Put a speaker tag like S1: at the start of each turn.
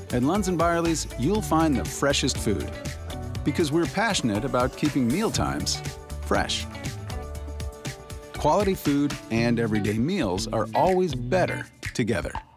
S1: At Lunds & Byerly's, you'll find the freshest food. Because we're passionate about keeping mealtimes fresh. Quality food and everyday meals are always better together.